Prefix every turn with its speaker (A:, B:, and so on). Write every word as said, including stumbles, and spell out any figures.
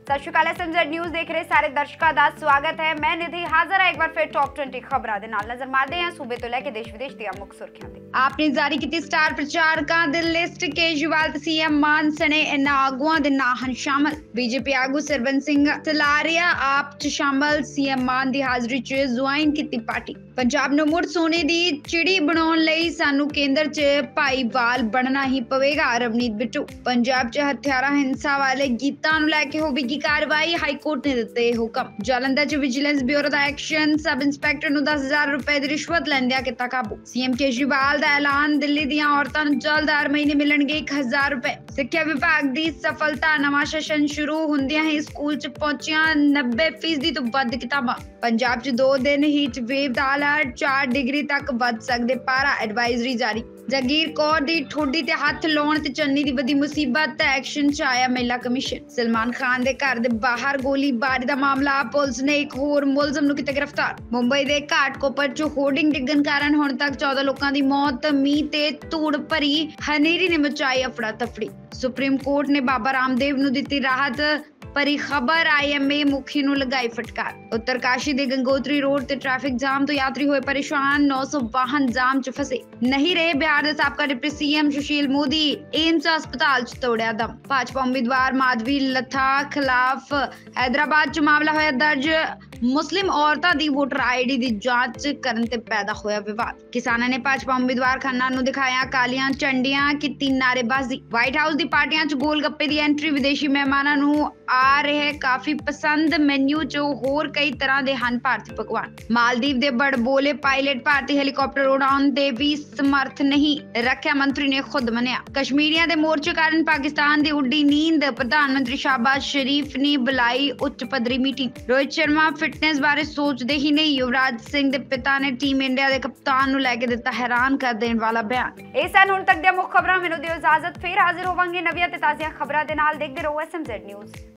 A: सत श्री अकाल एसएमजेड न्यूज़ देख रहे सारे दर्शकों का स्वागत है। मैं निधि हाजिर है एक बार फिर टॉप ट्वेंटी खबरों के नाल नजर मारते हैं सूबे तो लैके देश विदेश दी मुख्य सुर्खियां ते। आपने जारी की स्टार प्रचारकों दी लिस्ट केजरीवाल ते सीएम मान सने इन्हां आगुआं दे नां हन शामिल। बीजेपी आगू सरबंस सिंह सलारिया आप च शामिल सीएम मान दी हाजिरी च ज्वाइन कीती पार्टी। पंजाब नूं मुड़ सोने दी चिड़ी बनाउण लई सानू केंद्र च भाईवाल बनना ही पवेगा। रवनीत बिट्टू पंजाब च हथियारा हिंसा वाले गीतां नूं लैके होवेगी कार्रवाई, हाईकोर्ट ने दिते हुक्म। जालंधर च विजिलेंस ब्यूरो दा एक्शन, सब इंस्पैक्टर नूं दस हजार रुपए दी रिश्वत लैंदियां कीता काबू। सीएम केजरीवाल दा ऐलान, दिल्ली दियां औरतां नूं जल्द हर महीने मिलणगे एक हजार रुपए। सिक्ख्या विभाग दी सफलता, नवां सैशन शुरू हुंदियां ही स्कूल च पहुंचियां नब्बे फीसदी तो वध किताबां। पंजाब च दो दिन हीट वेव दा अलर्ट, चार डिग्री तक वध सकदे पारा, एडवाइजरी जारी। जगीर कौर दी ठोडी ते हथ लाउण ते चन्नी दी वधी मुसीबत, एक्शन च आया महिला कमीशन। सलमान खान दे घर दे बाहर गोलीबारी दा मामला, पुलिस ने एक होर मुलजम नूं कीता गिरफ्तार। मुंबई दे घाटकोपर च होर्डिंग डिग्गण कारण हुण तक चौदह लोकां दी मौत, मींह ते धूड़ भरी हनेरी ने मचाई अफड़ा तफड़ी। सुप्रीम कोर्ट ने बाबा रामदेव नूं दित्ती राहत परी खबर, आईएमए मुखी नूं लगाई फटकार। उत्तरकाशी दे गंगोत्री रोड ते ट्रैफिक जाम तो यात्री होए परेशान, नौ सौ वाहन जाम च फसे। नहीं रहे बिहार दे साबका deputy CM Sushil Modi, AIIMS अस्पताल च तोड़िया दम। भाजपा उम्मीदवार माधवी लथा खिलाफ हैदराबाद च मामला होया दर्ज। मुस्लिम औरतां दी वोटर आईडी दी जांच करन ते पैदा होया विवाद। किसानां ने भाजपा उम्मीदवार खन्ना नूं दिखाया कालियां झंडियां, कीती नारेबाजी। व्हाइट हाउस दी पार्टियां च गोल गप्पे दी एंट्री, विदेशी मेहमानां नूं आ रहे काफी पसंद। मेन्यू च होर कई तरह दे हन भारतीय पकवान। मालदीव दे बड़बोले पायलट भारतीय हेलीकॉप्टर उड़ाउण दे भी समर्थ नहीं, रक्षा मंत्री ने खुद मन्निया। कश्मीरियां दे मोर्चे कारण पाकिस्तान दी उड्डी नींद, प्रधानमंत्री शहबाज शरीफ ने बुलाई उच्च पद्धरी मीटिंग। रोहित शर्मा फिटनेस बारे सोचते ही नहीं, युवराज सिंह दे पिता ने टीम इंडिया दे कप्तान नूं लैके दित्ता हैरान कर देण वाला बयान। इह सन हुण तक दी मुख्य खबरां। मैनूं दिओ इजाजत, फिर हाजिर होवांगे नवीं ते ताज़ियां खबरां दे नाल। देखदे रहो एसएमजेड न्यूज़।